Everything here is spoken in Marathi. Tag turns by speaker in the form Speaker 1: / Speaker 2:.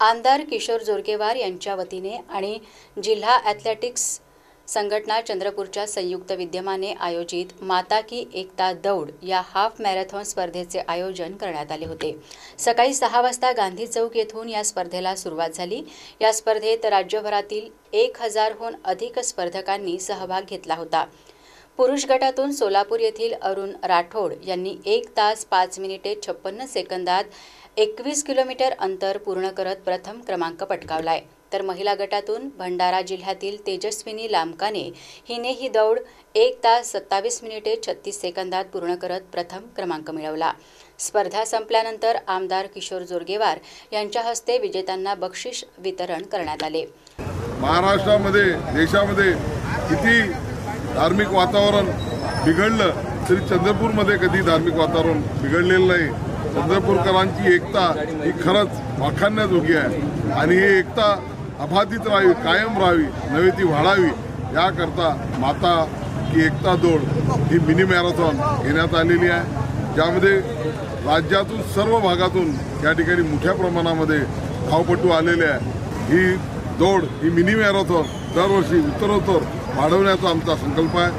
Speaker 1: आमदार किशोर जोरगेवार यांच्या वतीने आणि जिल्हा ॲथलेटिक्स संघटना चंद्रपूरच्या संयुक्त विद्यमाने आयोजित माता की एकता दौड या हाफ मॅरेथॉन स्पर्धेचे आयोजन करण्यात आले होते। सकाळी 6 वाजता गांधी चौक येथून या स्पर्धेला सुरुवात झाली। या स्पर्धेत राज्यभरातील 1000हून अधिक स्पर्धकांनी सहभाग घेतला होता। पुरुष गटातून सोलापूर येथील अरुण राठोड यांनी 1 तास 5 मिनिटे 56 सेकंदात 21 किलोमीटर अंतर पूर्ण करत प्रथम क्रमांक पटकावलाय, तर महिला गटातून भंडारा जिल्ह्यातील तेजस्विनी लामकाने हिने ही दौड 1 तास 27 मिनिटे 36 सेकंदात पूर्ण करत प्रथम क्रमांक मिळवला। स्पर्धा संपल्यानंतर आमदार किशोर जोरगेवार यांच्या हस्ते विजेत्यांना बक्षीस वितरण करण्यात आले।
Speaker 2: महाराष्ट्रामध्ये देशामध्ये किती धार्मिक वातावरण बिघडलं तरी चंद्रपूरमध्ये कधी धार्मिक वातावरण बिघडलेलं नाही। चंद्रपूरकरांची एकता ही खरंच वाखाणण्याजोगी आहे आणि ही एकता अबाधित राहावी, कायम राहावी, नव्हे ती वाढावी याकरता माता की एकता दौड ही मिनी मॅरेथॉन घेण्यात आलेली आहे, ज्यामध्ये राज्यातून सर्व भागातून या ठिकाणी मोठ्या प्रमाणामध्ये धावपटू आलेले आहे। ही दौड ही मिनी मॅरेथॉन दरवर्षी उत्तरोत्तर वाढवण्याचा आमचा संकल्प आहे।